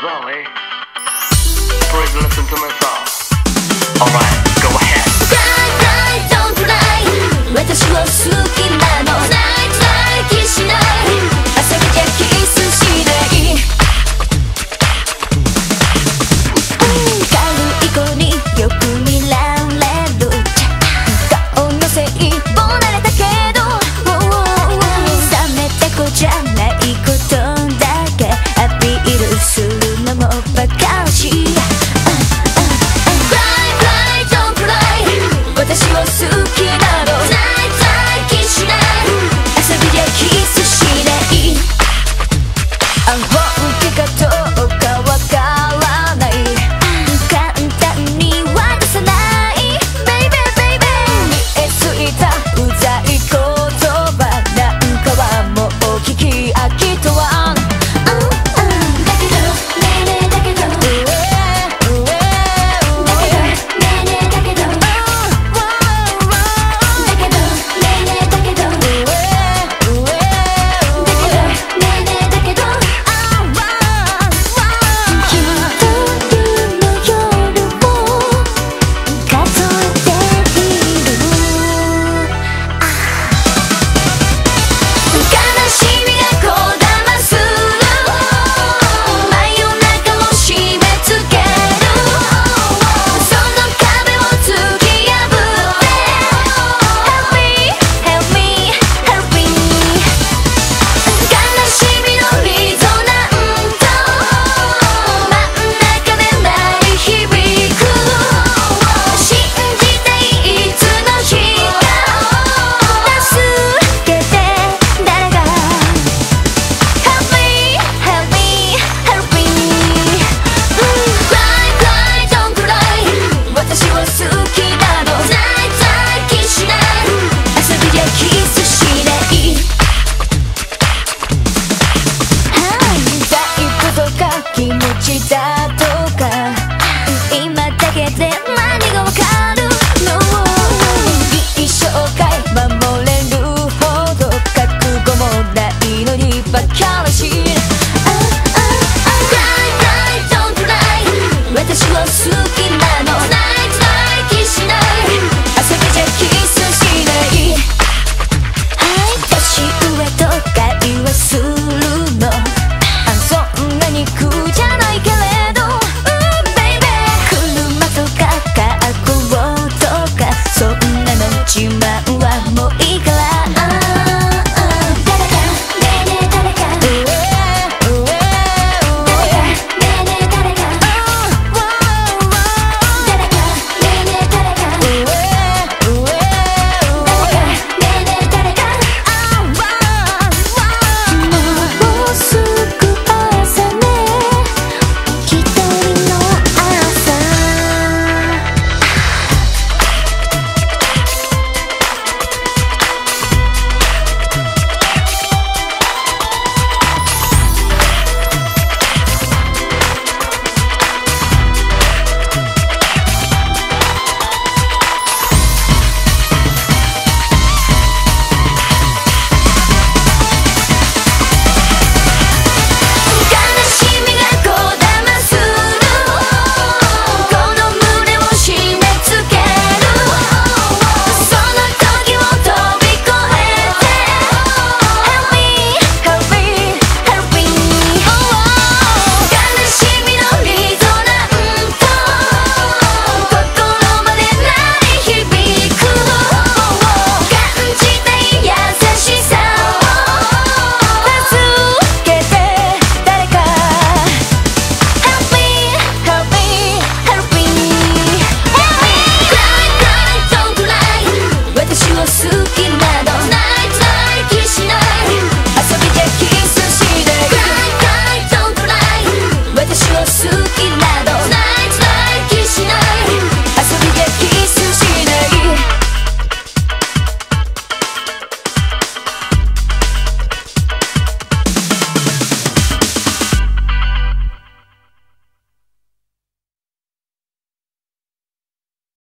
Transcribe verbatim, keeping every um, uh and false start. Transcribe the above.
Valley. Please listen to my song. Alright, go ahead. Cry, cry, don't cry. 私を好きなの。泣いて泣きしない。朝見てキスしない。軽い子によく見られる。顔のせいぼられたけど、冷めた子じゃないことだけアピールするのもバカらしい。私を好きなの。泣いた気しない。遊びでキスしない。本気かどうかわからない。簡単に渡さない。Baby baby 見えすぎたうざい言葉なんかはもう聞き飽きとは。だけどねえねえだけどだけどねえねえだけど気持ちだとか